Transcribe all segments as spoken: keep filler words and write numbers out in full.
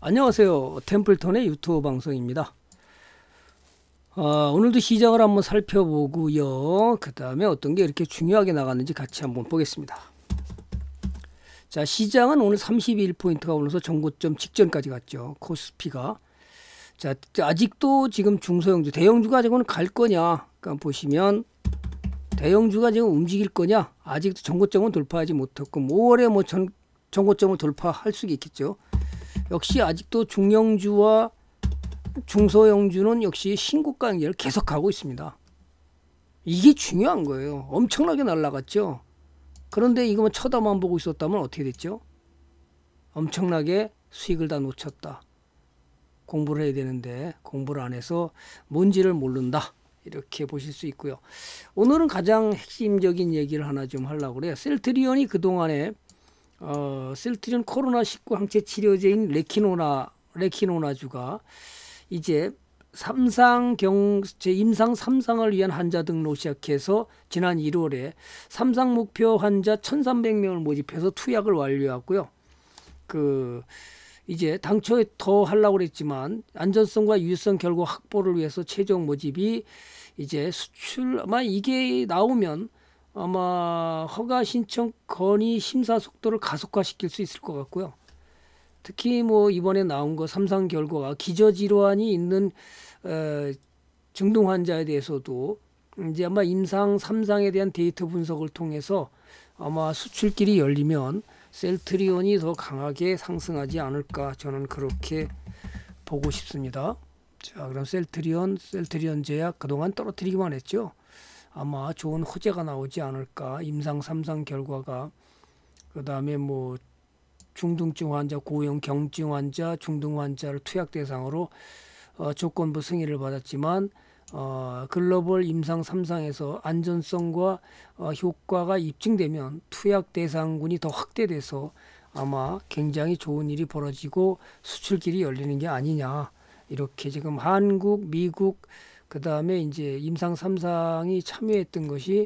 안녕하세요. 템플턴의 유튜브 방송입니다. 어, 오늘도 시장을 한번 살펴보고요. 그 다음에 어떤 게 이렇게 중요하게 나갔는지 같이 한번 보겠습니다. 자, 시장은 오늘 삼십일 포인트가 오르면서 전고점 직전까지 갔죠. 코스피가. 자, 아직도 지금 중소형주, 대형주가 지금 갈 거냐? 그러니까 보시면 대형주가 지금 움직일 거냐? 아직도 전고점은 돌파하지 못했고 오월에 뭐 전, 전고점을 돌파할 수 있겠죠. 역시 아직도 중형주와 중소형주는 역시 신고가 연결을 계속하고 있습니다. 이게 중요한 거예요. 엄청나게 날아갔죠. 그런데 이거만 쳐다만 보고 있었다면 어떻게 됐죠? 엄청나게 수익을 다 놓쳤다. 공부를 해야 되는데 공부를 안 해서 뭔지를 모른다. 이렇게 보실 수 있고요. 오늘은 가장 핵심적인 얘기를 하나 좀 하려고 그래요. 셀트리온이 그동안에 어, 셀트리온 코로나 십구 항체 치료제인 레키노나, 레키노나주가 이제 삼상경, 제 임상 삼상을 위한 환자 등록 시작해서 지난 일월에 삼상 목표 환자 천삼백 명을 모집해서 투약을 완료했고요. 그, 이제 당초에 더 하려고 그랬지만 안전성과 유효성 결과 확보를 위해서 최종 모집이 이제 수출, 아마 이게 나오면 아마 허가 신청 건의 심사 속도를 가속화시킬 수 있을 것 같고요. 특히 뭐 이번에 나온 거 삼상 결과가 기저질환이 있는 어, 중증 환자에 대해서도 이제 아마 임상 삼상에 대한 데이터 분석을 통해서 아마 수출길이 열리면 셀트리온이 더 강하게 상승하지 않을까 저는 그렇게 보고 싶습니다. 자, 그럼 셀트리온, 셀트리온 제약 그동안 떨어뜨리기만 했죠. 아마 좋은 호재가 나오지 않을까. 임상 삼상 결과가 그 다음에 뭐 중등증 환자, 고형 경증 환자, 중등 환자를 투약 대상으로 어, 조건부 승인을 받았지만 어, 글로벌 임상 삼상에서 안전성과 어, 효과가 입증되면 투약 대상군이 더 확대돼서 아마 굉장히 좋은 일이 벌어지고 수출길이 열리는 게 아니냐. 이렇게 지금 한국, 미국 그 다음에 이제 임상 삼상이 참여했던 것이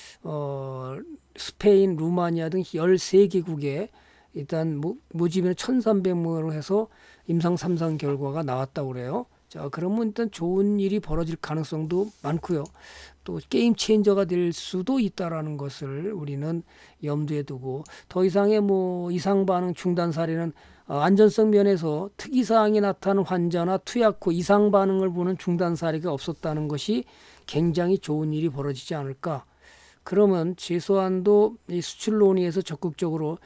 어, 스페인, 루마니아 등 열세 개국에 일단 모집에는 천삼백 명으로 해서 임상 삼상 결과가 나왔다고 그래요. 자, 그러면 일단 좋은 일이 벌어질 가능성도 많고요. 또 게임 체인저가 될 수도 있다라는 것을 우리는 염두에 두고 더 이상의 뭐 이상 반응 중단 사례는 어, 안전성 면에서 특이사항이 나타난 환자나 투약 후 이상 반응을 보는 중단 사례가 없었다는 것이 굉장히 좋은 일이 벌어지지 않을까. 그러면 최소한도 이 수출 논의에서 적극적으로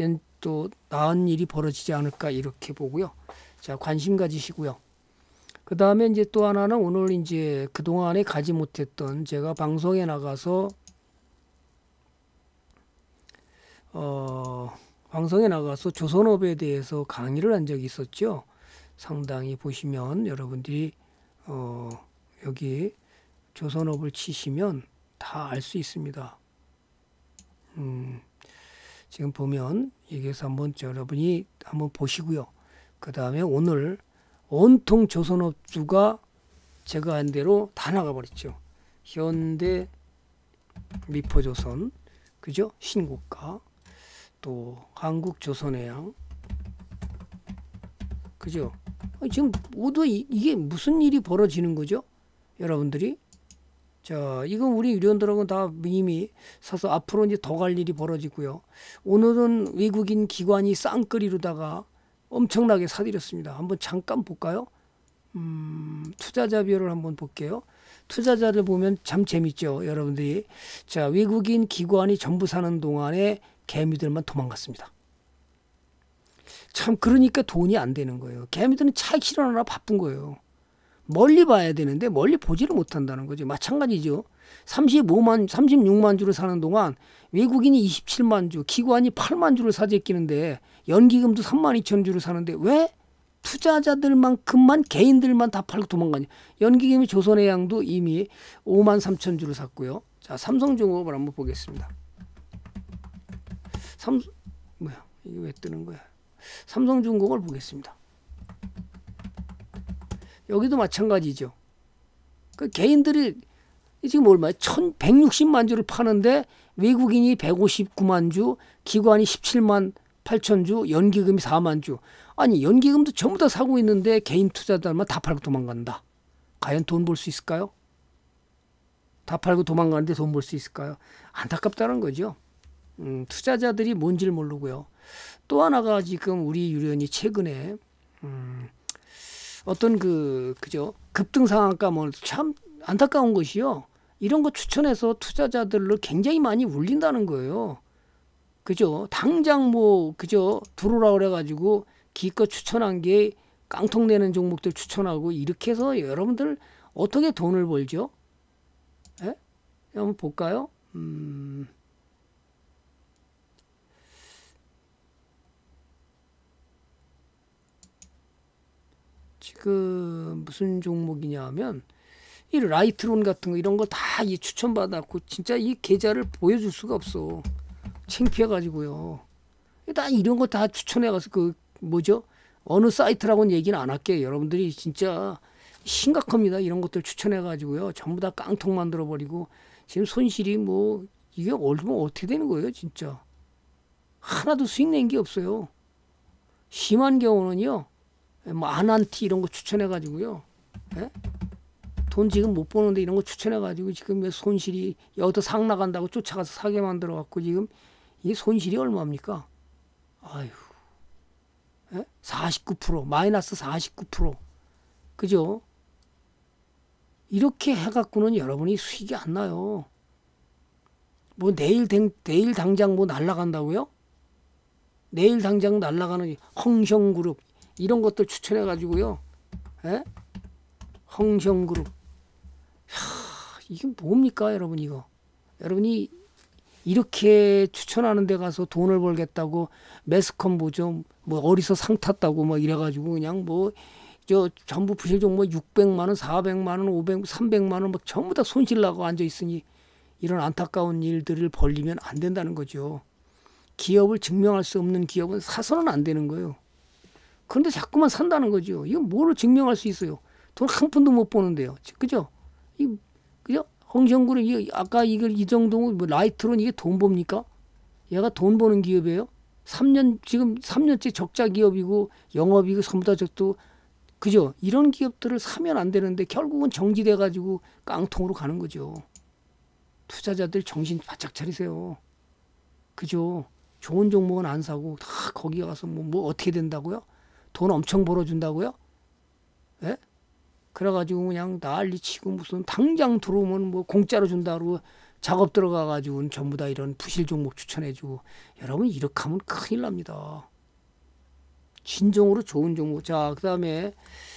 또 나은 일이 벌어지지 않을까 이렇게 보고요. 자, 관심 가지시고요. 그 다음에 이제 또 하나는 오늘 이제 그동안에 가지 못했던 제가 방송에 나가서 어, 방송에 나가서 조선업에 대해서 강의를 한 적이 있었죠. 상당히 보시면 여러분들이 어, 여기 조선업을 치시면 다 알 수 있습니다. 음, 지금 보면 여기서 한번 여러분이 한번 보시고요. 그 다음에 오늘 온통 조선업주가 제가 한 대로 다 나가버렸죠. 현대, 미포조선, 그죠? 신고가, 또 한국조선해양, 그죠? 지금 모두 이, 이게 무슨 일이 벌어지는 거죠? 여러분들이? 자, 이건 우리 유료원들하고는 다 이미 사서 앞으로 이제 더 갈 일이 벌어지고요. 오늘은 외국인 기관이 쌍끌이로다가 엄청나게 사들였습니다. 한번 잠깐 볼까요? 음, 투자자별을 한번 볼게요. 투자자를 보면 참 재밌죠, 여러분들이. 자, 외국인 기관이 전부 사는 동안에 개미들만 도망갔습니다. 참 그러니까 돈이 안 되는 거예요. 개미들은 차익 실현하느라 바쁜 거예요. 멀리 봐야 되는데 멀리 보지를 못한다는 거죠. 마찬가지죠. 삼십오만, 삼십육만 주를 사는 동안 외국인이 이십칠만 주, 기관이 팔만 주를 사재끼는데 연기금도 삼만 이천 주를 사는데 왜 투자자들만큼만 개인들만 다 팔고 도망가냐. 연기금이 조선해양도 이미 오만 삼천 주를 샀고요. 자, 삼성중공업을 한번 보겠습니다. 삼, 뭐야, 이게 왜 뜨는 거야. 삼성중공업을 보겠습니다. 여기도 마찬가지죠. 그 개인들이 지금 얼마야? 천백육십만 주를 파는데 외국인이 백오십구만 주, 기관이 십칠만 팔천 주, 연기금이 사만 주. 아니 연기금도 전부 다 사고 있는데 개인 투자자들만 다 팔고 도망간다. 과연 돈 벌 수 있을까요? 다 팔고 도망가는데 돈 벌 수 있을까요? 안타깝다는 거죠. 음, 투자자들이 뭔지를 모르고요. 또 하나가 지금 우리 유련이 최근에 음, 어떤 그 그죠 급등상한가 뭐 참 안타까운 것이요. 이런 거 추천해서 투자자들로 굉장히 많이 울린다는 거예요. 그죠? 당장 뭐 그죠 들어오라 그래가지고 기껏 추천한 게 깡통 내는 종목들 추천하고 이렇게 해서 여러분들 어떻게 돈을 벌죠? 예? 한번 볼까요? 음. 지금 무슨 종목이냐 하면 이 라이트론 같은 거 이런 거 다 이 추천받았고 진짜 이 계좌를 보여줄 수가 없어. 창피해가지고요. 다 이런 거 다 추천해가서 그 뭐죠? 어느 사이트라고는 얘기는 안 할게요. 여러분들이 진짜 심각합니다. 이런 것들 추천해가지고요. 전부 다 깡통 만들어버리고 지금 손실이 뭐 이게 얼마나 어떻게 되는 거예요 진짜. 하나도 수익 낸 게 없어요. 심한 경우는요. 뭐 아난티 이런 거 추천해가지고요. 예? 돈 지금 못 버는데 이런 거 추천해가지고 지금 손실이 여기서 상 나간다고 쫓아가서 사게 만들어갖고 지금 이 손실이 얼마입니까? 아휴, 예? 사십구 퍼센트 마이너스 사십구 퍼센트 그죠? 이렇게 해갖고는 여러분이 수익이 안 나요. 뭐 내일 댕, 내일 당장 뭐 날라간다고요? 내일 당장 날라가는 헝성그룹 이런 것들 추천해가지고요. 예? 헝성그룹. 하, 이게 뭡니까 여러분 이거. 여러분이 이렇게 추천하는 데 가서 돈을 벌겠다고 매스컴 보죠. 뭐 어디서 상 탔다고 막 이래가지고 그냥 뭐 저 전부 부실 종목 육백만 원, 사백만 원, 오백, 삼백만 원 막 전부 다 손실 나고 앉아 있으니 이런 안타까운 일들을 벌리면 안 된다는 거죠. 기업을 증명할 수 없는 기업은 사서는 안 되는 거예요. 그런데 자꾸만 산다는 거죠. 이건 뭐로 증명할 수 있어요? 돈 한 푼도 못 버는데요. 그죠? 이, 그죠? 헝성그룹, 이, 아까 이걸 이 정도, 뭐, 라이트론 이게 돈 봅니까? 얘가 돈 버는 기업이에요? 삼 년, 지금 삼 년째 적자 기업이고, 영업이고, 전부 다 적도, 그죠? 이런 기업들을 사면 안 되는데, 결국은 정지돼가지고 깡통으로 가는 거죠. 투자자들 정신 바짝 차리세요. 그죠? 좋은 종목은 안 사고, 다 거기 가서 뭐, 뭐 어떻게 된다고요? 돈 엄청 벌어준다고요? 예? 그래가지고 그냥 난리치고 무슨 당장 들어오면 뭐 공짜로 준다고 작업 들어가가지고 전부 다 이런 부실 종목 추천해주고 여러분 이렇게 하면 큰일 납니다. 진정으로 좋은 종목. 자, 그 다음에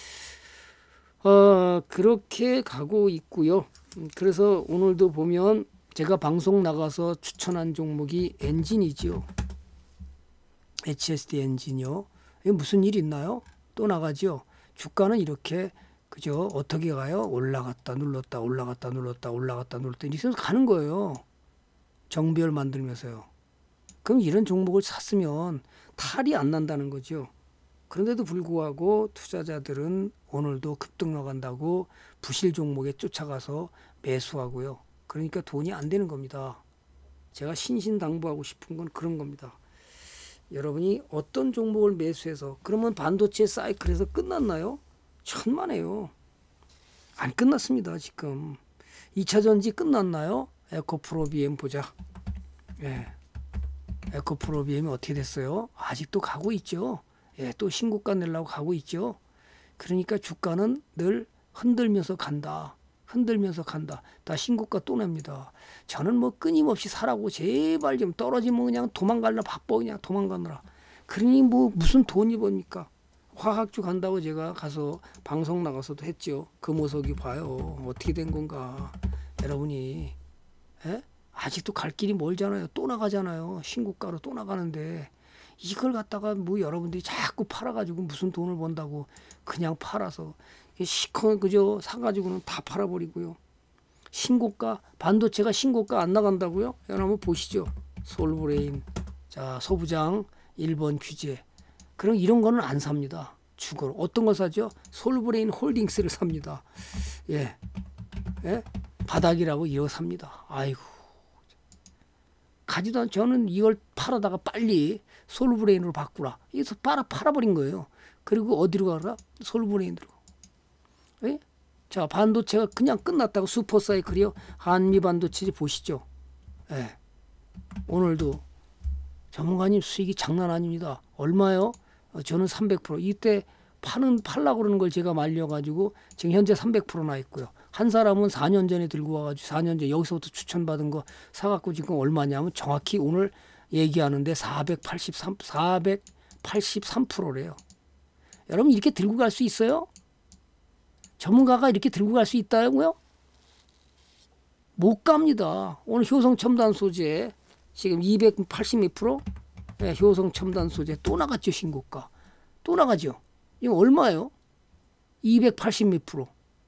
어, 그렇게 가고 있고요. 그래서 오늘도 보면 제가 방송 나가서 추천한 종목이 엔진이지요. 에이치에스디 엔진이요. 이게 무슨 일 있나요? 또 나가죠. 주가는 이렇게 그죠? 어떻게 가요? 올라갔다 눌렀다 올라갔다 눌렀다 올라갔다 눌렀다 이렇게 가는 거예요. 정비열 만들면서요. 그럼 이런 종목을 샀으면 탈이 안 난다는 거죠. 그런데도 불구하고 투자자들은 오늘도 급등 나간다고 부실 종목에 쫓아가서 매수하고요. 그러니까 돈이 안 되는 겁니다. 제가 신신당부하고 싶은 건 그런 겁니다. 여러분이 어떤 종목을 매수해서 그러면 반도체 사이클에서 끝났나요? 천만에요. 안 끝났습니다. 지금 이 차 전지 끝났나요? 에코프로비엠 보자. 예. 에코프로비엠이 어떻게 됐어요? 아직도 가고 있죠. 예, 또 신고가 내려고 가고 있죠. 그러니까 주가는 늘 흔들면서 간다. 흔들면서 간다. 다 신고가 또 냅니다. 저는 뭐 끊임없이 사라고 제발 좀 떨어지면 그냥 도망가려 바빠 그냥 도망가느라. 그러니 뭐 무슨 돈이 법니까? 화학주 간다고 제가 가서 방송 나가서도 했죠. 금호석이 봐요. 어떻게 된 건가. 여러분이 에? 아직도 갈 길이 멀잖아요. 또 나가잖아요. 신고가로 또 나가는데 이걸 갖다가 뭐 여러분들이 자꾸 팔아가지고 무슨 돈을 번다고 그냥 팔아서 시커 그저 사가지고는 다 팔아버리고요. 신고가 반도체가 신고가 안 나간다고요? 여러분 보시죠. 솔브레인 자 소부장 일 번 규제 그럼 이런 거는 안 삽니다. 주거로 어떤 거 사죠? 솔브레인 홀딩스를 삽니다. 예, 예? 바닥이라고 이거 삽니다. 아이고 가지도 않 저는 이걸 팔아다가 빨리 솔브레인으로 바꾸라. 이래서 팔아 팔아버린 거예요. 그리고 어디로 가라? 솔브레인으로. 예? 자, 반도체가 그냥 끝났다고 슈퍼사이클이요. 한미 반도체 보시죠. 예. 오늘도 전문가님 수익이 장난 아닙니다. 얼마요? 어, 저는 삼백 퍼센트. 이때 파는 팔라고 그러는 걸 제가 말려가지고 지금 현재 삼백 퍼센트나 있고요. 한 사람은 사 년 전에 들고 와가지고 사 년 전에 여기서부터 추천받은 거 사갖고 지금 얼마냐면 정확히 오늘 얘기하는데 사백팔십삼, 사백팔십삼 퍼센트래요. 여러분 이렇게 들고 갈 수 있어요? 전문가가 이렇게 들고 갈 수 있다고요? 못 갑니다. 오늘 효성 첨단 소재 지금 이백팔십 몇 프로? 네, 효성 첨단 소재 또 나갔죠. 신고가. 또 나가죠. 이거 얼마예요? 이백팔십 몇 프로.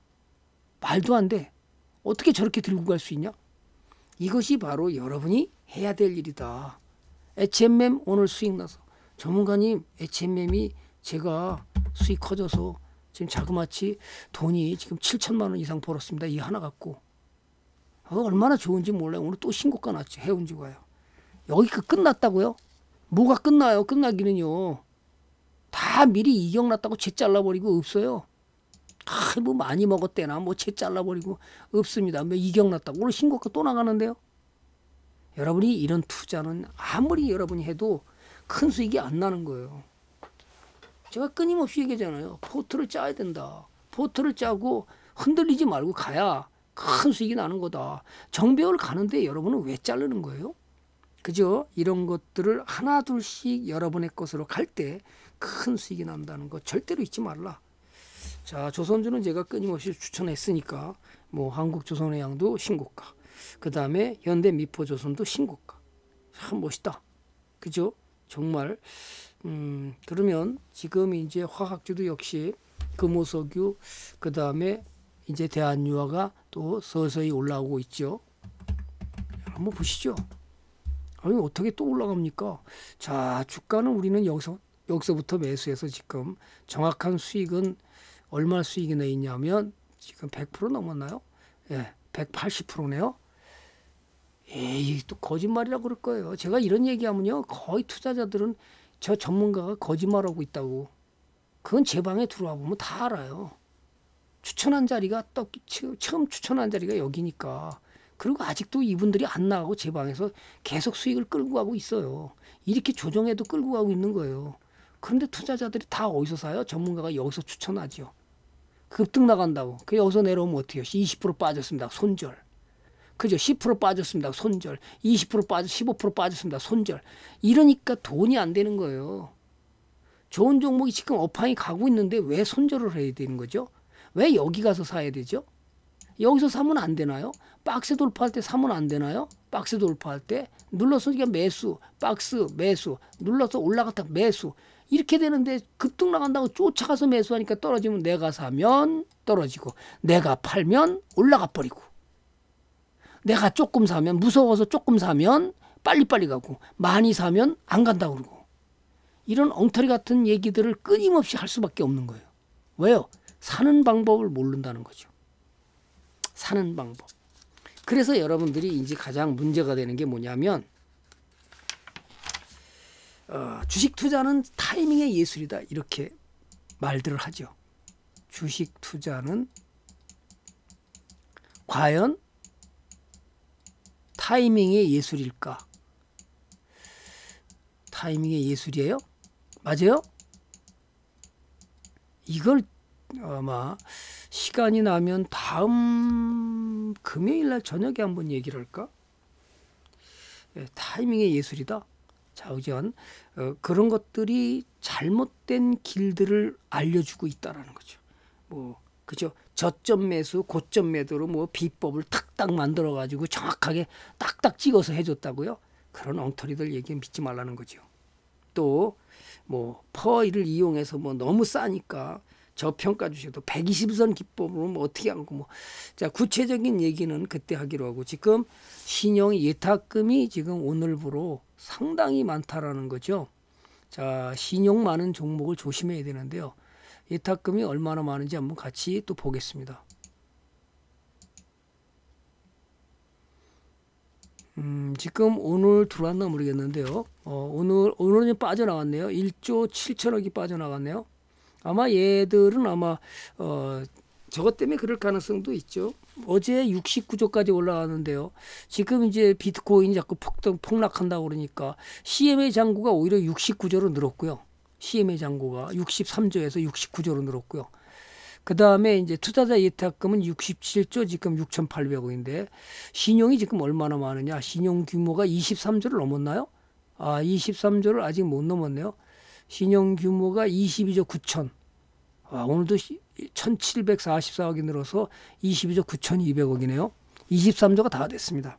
말도 안 돼. 어떻게 저렇게 들고 갈 수 있냐? 이것이 바로 여러분이 해야 될 일이다. 에이치엠엠 오늘 수익 나서. 전문가님 에이치엠엠이 제가 수익 커져서 지금 자그마치 돈이 지금 칠천만 원 이상 벌었습니다. 이 하나 갖고. 어, 얼마나 좋은지 몰라요. 오늘 또 신고가 났죠. 해운지가요. 여기 그 끝났다고요? 뭐가 끝나요? 끝나기는요. 다 미리 이격 났다고 채 잘라버리고 없어요. 아, 뭐 많이 먹었대나 뭐 채 잘라버리고 없습니다. 뭐 이격 났다고. 오늘 신고가 또 나가는데요. 여러분이 이런 투자는 아무리 여러분이 해도 큰 수익이 안 나는 거예요. 제가 끊임없이 얘기하잖아요. 포트를 짜야 된다. 포트를 짜고 흔들리지 말고 가야 큰 수익이 나는 거다. 정배열 가는데 여러분은 왜 자르는 거예요? 그죠? 이런 것들을 하나 둘씩 여러분의 것으로 갈 때 큰 수익이 난다는 거 절대로 잊지 말라. 자, 조선주는 제가 끊임없이 추천했으니까 뭐 한국조선해양도 신고가, 그 다음에 현대미포조선도 신고가. 참 멋있다. 그죠? 정말 음, 그러면 지금 이제 화학주도 역시 금호석유, 그 다음에 이제 대한유화가 또 서서히 올라오고 있죠. 한번 보시죠. 아니 어떻게 또 올라갑니까? 자, 주가는 우리는 여기서 여기서부터 매수해서 지금 정확한 수익은 얼마 수익이 내 있냐면 지금 백 퍼센트 넘었나요? 예, 백팔십 퍼센트네요. 에이, 또 거짓말이라고 그럴 거예요. 제가 이런 얘기하면요, 거의 투자자들은 저 전문가가 거짓말하고 있다고. 그건 제 방에 들어와 보면 다 알아요. 추천한 자리가 또 처음 추천한 자리가 여기니까. 그리고 아직도 이분들이 안 나가고 제 방에서 계속 수익을 끌고 가고 있어요. 이렇게 조정해도 끌고 가고 있는 거예요. 그런데 투자자들이 다 어디서 사요? 전문가가 여기서 추천하죠. 급등 나간다고. 그 여기서 내려오면 어떻게 해요? 이십 퍼센트 빠졌습니다. 손절. 그죠? 십 퍼센트 빠졌습니다. 손절. 이십 퍼센트 빠져, 십오 퍼센트 빠졌습니다. 손절. 이러니까 돈이 안 되는 거예요. 좋은 종목이 지금 업황이 가고 있는데 왜 손절을 해야 되는 거죠? 왜 여기 가서 사야 되죠? 여기서 사면 안 되나요? 박스 돌파할 때 사면 안 되나요? 박스 돌파할 때 눌러서 그냥 매수, 박스 매수, 눌러서 올라갔다 매수. 이렇게 되는데 급등 나간다고 쫓아가서 매수하니까 떨어지면 내가 사면 떨어지고, 내가 팔면 올라가 버리고, 내가 조금 사면 무서워서 조금 사면 빨리빨리 가고, 많이 사면 안 간다고 그러고. 이런 엉터리 같은 얘기들을 끊임없이 할 수밖에 없는 거예요. 왜요? 사는 방법을 모른다는 거죠. 사는 방법. 그래서 여러분들이 이제 가장 문제가 되는 게 뭐냐면, 어, 주식 투자는 타이밍의 예술이다, 이렇게 말들을 하죠. 주식 투자는 과연 타이밍의 예술일까? 타이밍의 예술이에요? 맞아요? 이걸 아마 시간이 나면 다음 금요일 날 저녁에 한번 얘기를 할까? 예, 타이밍의 예술이다. 자, 우선 어, 그런 것들이 잘못된 길들을 알려주고 있다라는 거죠. 뭐 그죠? 저점 매수, 고점 매도로 뭐 비법을 탁탁 만들어 가지고 정확하게 딱딱 찍어서 해줬다고요? 그런 엉터리들 얘기 믿지 말라는 거죠. 또 뭐 퍼일을 이용해서 뭐 너무 싸니까 저평가 주식도 백이십 선 기법으로 뭐 어떻게 하고 뭐. 자, 구체적인 얘기는 그때 하기로 하고, 지금 신용 예탁금이 지금 오늘부로 상당히 많다라는 거죠. 자, 신용 많은 종목을 조심해야 되는데요. 예탁금이 얼마나 많은지 한번 같이 또 보겠습니다. 음, 지금 오늘 들어왔나 모르겠는데요. 어, 오늘 오늘은 빠져나갔네요. 일조 칠천억이 빠져나갔네요. 아마 얘들은 아마 어, 저것 때문에 그럴 가능성도 있죠. 어제 육십구조까지 올라가는데요. 지금 이제 비트코인이 자꾸 폭등 폭락한다고 그러니까 씨엠에이 잔고가 오히려 육십구조로 늘었고요. 씨엠에이 잔고가 육십삼조에서 육십구조로 늘었고요. 그 다음에 이제 투자자 예탁금은 육십칠조, 지금 육천팔백억인데 신용이 지금 얼마나 많으냐? 신용 규모가 이십삼조를 넘었나요? 아, 이십삼조를 아직 못 넘었네요. 신용 규모가 이십이조 구천. 아, 오늘도 천칠백사십사억이 늘어서 이십이조 구천이백억이네요. 이십삼조가 다 됐습니다.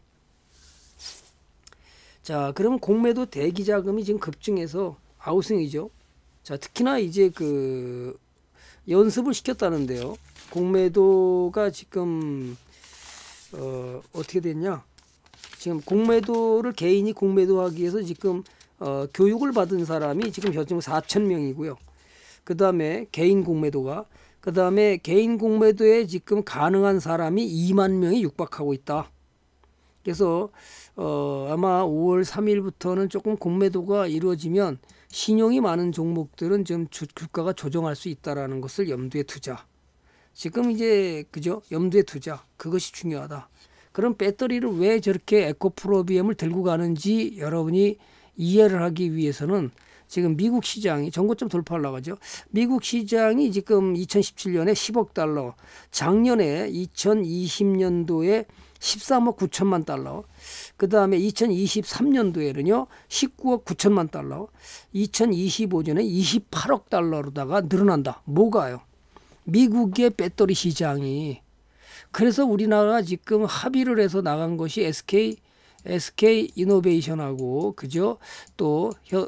자, 그러면 공매도 대기 자금이 지금 급증해서 아우성이죠. 자, 특히나 이제 그 연습을 시켰다는데요. 공매도가 지금 어, 어떻게 됐냐? 지금 공매도를 개인이 공매도하기 위해서 지금 어, 교육을 받은 사람이 지금 현재 사천 명이고요. 그 다음에 개인 공매도가, 그 다음에 개인 공매도에 지금 가능한 사람이 이만 명이 육박하고 있다. 그래서 어, 아마 오월 삼일부터는 조금 공매도가 이루어지면 신용이 많은 종목들은 좀 주, 주가가 조정할 수 있다라는 것을 염두에 두자. 지금 이제 그죠? 염두에 두자. 그것이 중요하다. 그럼 배터리를 왜 저렇게 에코프로비엠을 들고 가는지 여러분이 이해를 하기 위해서는 지금 미국 시장이 전고점 돌파를 나가죠. 미국 시장이 지금 이천십칠년에 십억 달러, 작년에 이천이십년도에 십삼억 구천만 달러, 그 다음에 이천이십삼년도에는요 십구억 구천만 달러, 이천이십오년에 이십팔억 달러로다가 늘어난다. 뭐가요? 미국의 배터리 시장이. 그래서 우리나라가 지금 합의를 해서 나간 것이 에스케이 에스케이 이노베이션하고 그죠? 또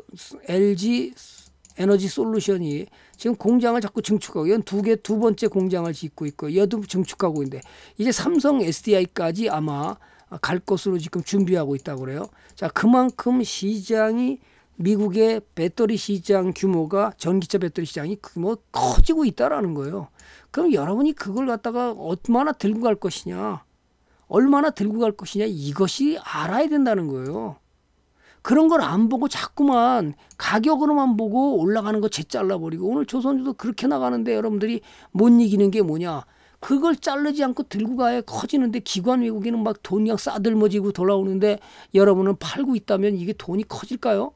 엘지 에너지 솔루션이 지금 공장을 자꾸 증축하고, 이건 두 개, 두 번째 공장을 짓고 있고, 얘도 증축하고 있는데, 이제 삼성 에스디아이까지 아마 갈 것으로 지금 준비하고 있다고 그래요. 자, 그만큼 시장이, 미국의 배터리 시장 규모가, 전기차 배터리 시장이 규모 커지고 있다라는 거예요. 그럼 여러분이 그걸 갖다가 얼마나 들고 갈 것이냐, 얼마나 들고 갈 것이냐, 이것이 알아야 된다는 거예요. 그런 걸 안 보고 자꾸만 가격으로만 보고 올라가는 거 재 잘라버리고, 오늘 조선주도 그렇게 나가는데 여러분들이 못 이기는 게 뭐냐, 그걸 자르지 않고 들고 가야 커지는데, 기관 외국인은 막 돈이 그냥 싸들머지고 돌아오는데 여러분은 팔고 있다면 이게 돈이 커질까요?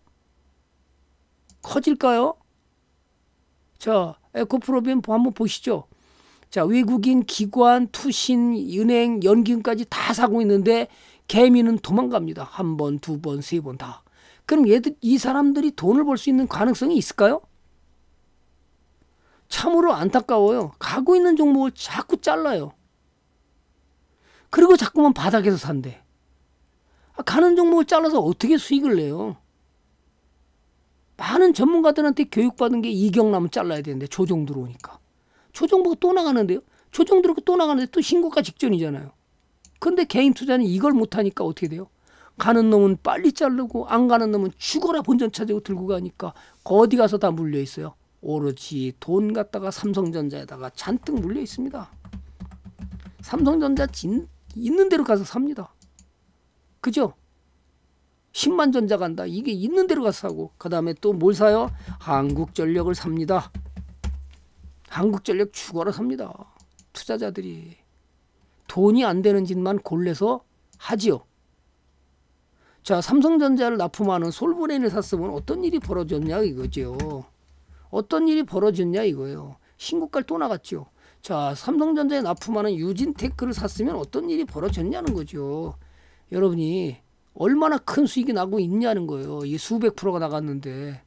커질까요? 자, 에코프로비엠 한번 보시죠. 자, 외국인 기관, 투신, 은행, 연기금까지 다 사고 있는데 개미는 도망갑니다. 한 번, 두 번, 세 번 다. 그럼 얘들, 이 사람들이 돈을 벌 수 있는 가능성이 있을까요? 참으로 안타까워요. 가고 있는 종목을 자꾸 잘라요. 그리고 자꾸만 바닥에서 산대. 가는 종목을 잘라서 어떻게 수익을 내요? 많은 전문가들한테 교육받은 게 이경 나면 잘라야 되는데, 조정 들어오니까. 조정 보고 또 나가는데요. 조정 들어오고 또 나가는데 또 신고가 직전이잖아요. 근데 개인 투자는 이걸 못하니까 어떻게 돼요? 가는 놈은 빨리 자르고 안 가는 놈은 죽어라 본전 찾으고 들고 가니까 어디 가서 다 물려 있어요. 오로지 돈 갖다가 삼성전자에다가 잔뜩 물려 있습니다. 삼성전자 진, 있는 대로 가서 삽니다. 그죠? 십만 전자 간다. 이게 있는 대로 가서 사고, 그 다음에 또 뭘 사요? 한국전력을 삽니다. 한국전력 죽어라 삽니다. 투자자들이. 돈이 안 되는 짓만 골라서 하지요. 자, 삼성전자를 납품하는 솔브레인을 샀으면 어떤 일이 벌어졌냐 이거죠. 어떤 일이 벌어졌냐 이거예요. 신고가를 또 나갔죠. 자, 삼성전자에 납품하는 유진테크를 샀으면 어떤 일이 벌어졌냐는 거죠. 여러분이 얼마나 큰 수익이 나고 있냐는 거예요. 이 수백 프로가 나갔는데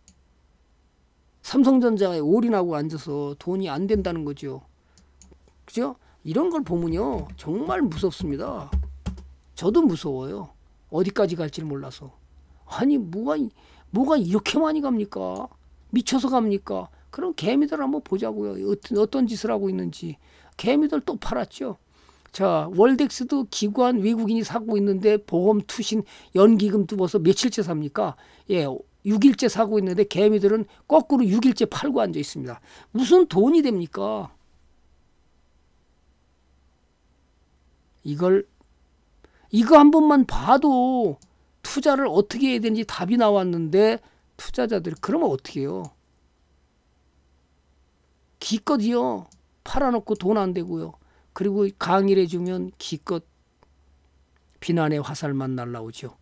삼성전자에 올인하고 앉아서 돈이 안 된다는 거죠. 그죠? 이런 걸 보면요 정말 무섭습니다. 저도 무서워요. 어디까지 갈지 몰라서. 아니 뭐가 뭐가 이렇게 많이 갑니까? 미쳐서 갑니까? 그럼 개미들 한번 보자고요. 어떤, 어떤 짓을 하고 있는지. 개미들 또 팔았죠. 자, 월덱스도 기관 외국인이 사고 있는데 보험, 투신, 연기금 두어서 며칠째 삽니까? 예, 육 일째 사고 있는데 개미들은 거꾸로 육 일째 팔고 앉아 있습니다. 무슨 돈이 됩니까? 이걸 이거 한 번만 봐도 투자를 어떻게 해야 되는지 답이 나왔는데 투자자들이 그러면 어떻게 해요? 기껏이요. 팔아놓고 돈 안 되고요. 그리고 강의를 해주면 기껏 비난의 화살만 날라오죠.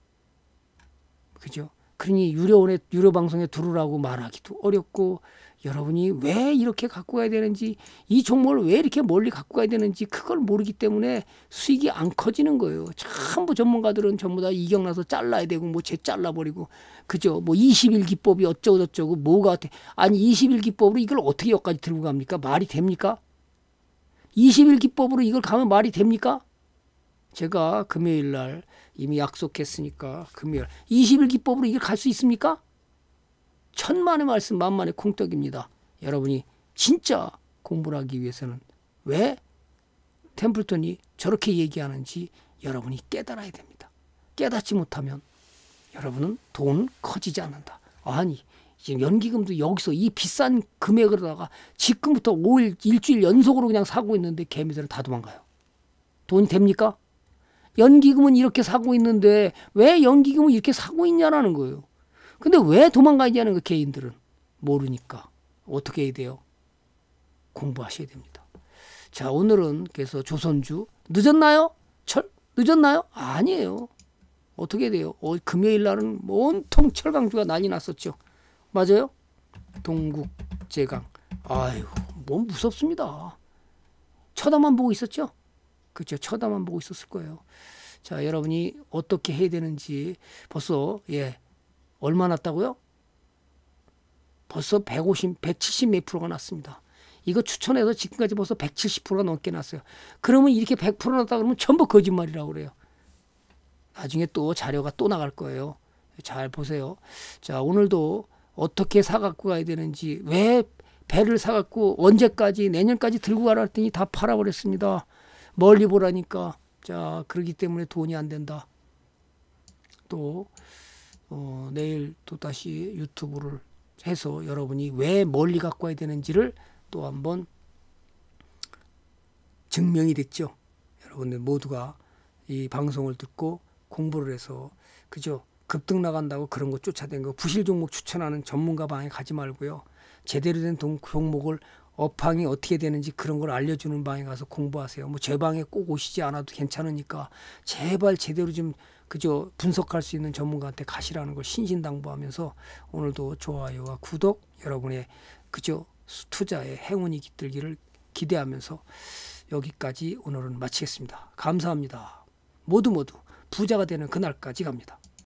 그죠? 그러니 유료원에 유료 방송에 들으라고 말하기도 어렵고 여러분이 왜 이렇게 갖고 가야 되는지 이 종목을 왜 이렇게 멀리 갖고 가야 되는지 그걸 모르기 때문에 수익이 안 커지는 거예요. 전부 전문가들은 전부 다 이경나서 잘라야 되고 뭐 쟤 잘라버리고 그죠? 뭐 이십일 기법이 어쩌고 저쩌고 뭐가 어때? 아니 이십일 기법으로 이걸 어떻게 여기까지 들고 갑니까? 말이 됩니까? 이십일 기법으로 이걸 가면 말이 됩니까? 제가 금요일 날 이미 약속했으니까 금요일 이십일 기법으로 이걸 갈 수 있습니까? 천만의 말씀 만만의 콩떡입니다. 여러분이 진짜 공부를 하기 위해서는 왜 템플턴이 저렇게 얘기하는지 여러분이 깨달아야 됩니다. 깨닫지 못하면 여러분은 돈 커지지 않는다. 아니 지금 연기금도 여기서 이 비싼 금액으로다가 지금부터 오 일 일주일 연속으로 그냥 사고 있는데 개미들은 다 도망가요. 돈이 됩니까? 연기금은 이렇게 사고 있는데 왜 연기금을 이렇게 사고 있냐라는 거예요. 근데 왜 도망가냐는 거 개인들은 모르니까 어떻게 해야 돼요? 공부하셔야 됩니다. 자 오늘은 그래서 조선주 늦었나요? 철 늦었나요? 아니에요. 어떻게 돼요? 어, 금요일 날은 온통 철강주가 난리 났었죠. 맞아요? 동국제강. 아유 뭐 무섭습니다. 쳐다만 보고 있었죠? 그렇죠. 쳐다만 보고 있었을 거예요. 자 여러분이 어떻게 해야 되는지 벌써 예 얼마 났다고요? 벌써 백오십, 백칠십 몇 프로가 났습니다. 이거 추천해서 지금까지 벌써 백칠십 퍼센트가 넘게 났어요. 그러면 이렇게 백 퍼센트 났다 그러면 전부 거짓말이라고 그래요. 나중에 또 자료가 또 나갈 거예요. 잘 보세요. 자 오늘도 어떻게 사갖고 가야 되는지 왜 배를 사갖고 언제까지 내년까지 들고 가라 했더니 다 팔아버렸습니다. 멀리 보라니까. 자 그러기 때문에 돈이 안 된다. 또 어, 내일 또 다시 유튜브를 해서 여러분이 왜 멀리 갖고 와야 되는지를 또 한번 증명이 됐죠. 여러분들 모두가 이 방송을 듣고 공부를 해서 그죠? 급등 나간다고 그런 거 쫓아다니고 부실 종목 추천하는 전문가 방에 가지 말고요. 제대로 된 동, 종목을 업황이 어떻게 되는지 그런 걸 알려주는 방에 가서 공부하세요. 뭐 제 방에 꼭 오시지 않아도 괜찮으니까 제발 제대로 좀 그저 분석할 수 있는 전문가한테 가시라는 걸 신신당부하면서 오늘도 좋아요와 구독 여러분의 그저 투자의 행운이 깃들기를 기대하면서 여기까지 오늘은 마치겠습니다. 감사합니다. 모두 모두 부자가 되는 그날까지 갑니다.